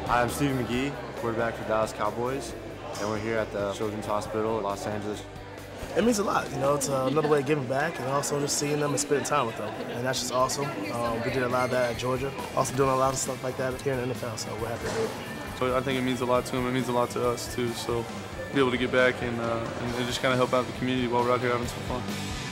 Hi, I'm Steve McGee, quarterback for Dallas Cowboys, and we're here at the Children's Hospital in Los Angeles. It means a lot, it's another way of giving back and also just seeing them and spending time with them. And that's just awesome. We did a lot of that at Georgia. Also doing a lot of stuff like that here in the NFL, so we're happy to do it. So I think it means a lot to them. It means a lot to us, too. So be able to get back and just kind of help out the community while we're out here having some fun.